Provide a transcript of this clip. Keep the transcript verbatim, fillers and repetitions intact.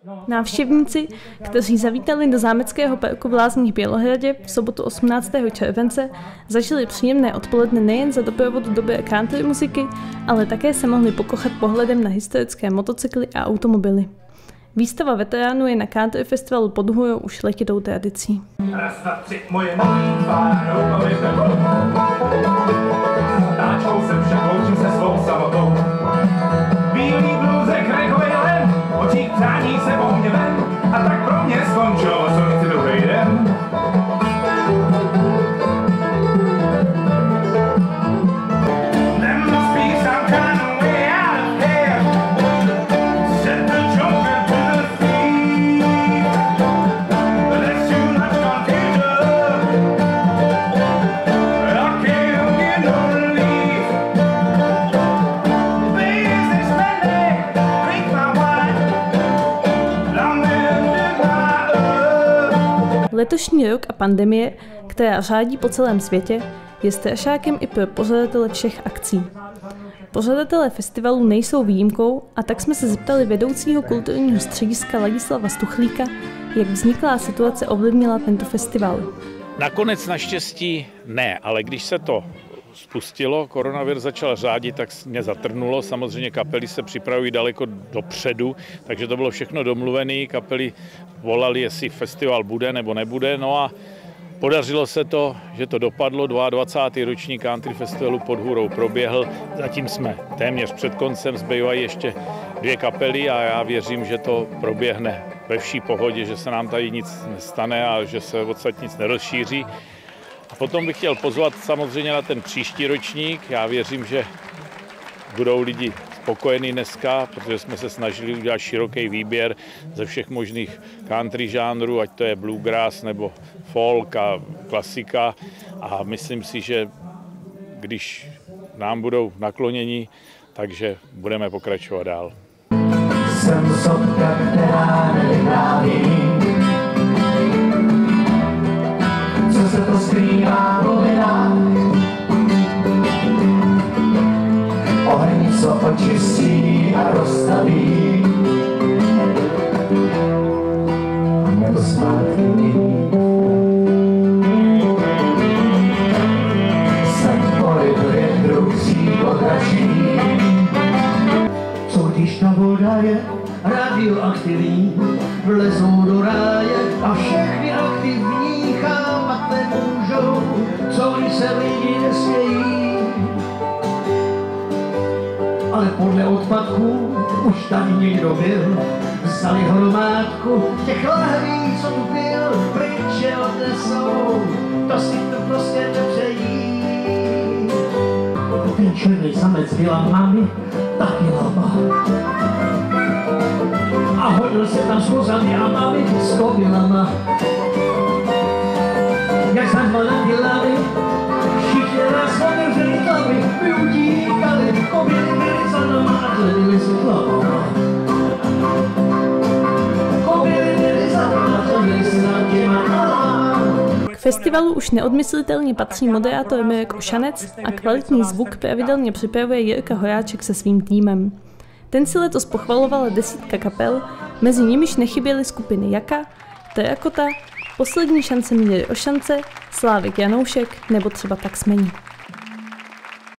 Návštěvníci, kteří zavítali do zámeckého parku v Lázních Bělohradě v sobotu osmnáctého července, zažili příjemné odpoledne nejen za doprovodu dobré country muziky, ale také se mohli pokochat pohledem na historické motocykly a automobily. Výstava veteránů je na country festivalu pod Hůrou už letitou tradicí. Raz, dva, tři, moje malý zvárou, táčkou se však loučím se svou samotou. Bílý blůzek, rechovej len, očích přání se po mně ven, a tak pro mě skončilo slunci druhý den. Letošní rok a pandemie, která řádí po celém světě, je strašákem i pro pořadatele všech akcí. Pořadatelé festivalu nejsou výjimkou, a tak jsme se zeptali vedoucího kulturního střediska Ladislava Stuchlíka, jak vzniklá situace ovlivnila tento festival. Nakonec naštěstí ne, ale když se to spustilo, koronavir začal řádit, tak mě zatrhnulo. Samozřejmě kapely se připravují daleko dopředu, takže to bylo všechno domluvené. Kapely volali, jestli festival bude nebo nebude. No a podařilo se to, že to dopadlo. dvacátý druhý ročník Country Festivalu pod Hůrou proběhl. Zatím jsme téměř před koncem, zbývají ještě dvě kapely a já věřím, že to proběhne ve vší pohodě, že se nám tady nic nestane a že se odsaď nic nerozšíří. A potom bych chtěl pozvat samozřejmě na ten příští ročník. Já věřím, že budou lidi spokojení dneska, protože jsme se snažili udělat široký výběr ze všech možných country žánrů, ať to je bluegrass nebo folk a klasika. A myslím si, že když nám budou nakloněni, takže budeme pokračovat dál. Jsem sotka, která nevypráví, co se to skrývá v novinách. Oheň, co očistí a rozstaví, nebo zpátky mění. Snad polibuje druh křídlo draží. Co když ta voda je radioaktivní, vlezou do ráje a všechny aktivní chápat nemůžou, co když se lidi nesmějí. Ale podle odpadků už tam někdo byl, vzali hromádku těch lahví, co tu byl, pryč je odnesou, to si to prostě nepřejí. Ten černý samec byla mami, taky lama. A hodil se tam s kozami a mami s kobylama. Jak zanvalem dělali, všichni nás otevřeli hlavy, my utíkali, kobyly byly za nama a hledili si hlava. Kobyly byly za nama a hledili si hlava. K festivalu už neodmyslitelně patří moderátor Mirek Ošanec a kvalitní zvuk pravidelně připravuje Jirka Horáček se svým týmem. Ten si letos pochvalovala desítka kapel, mezi nimiž nechyběly skupiny Jaka, Terakota, Poslední šance Míry Ošance, Slávik Janoušek nebo třeba Taxmeni.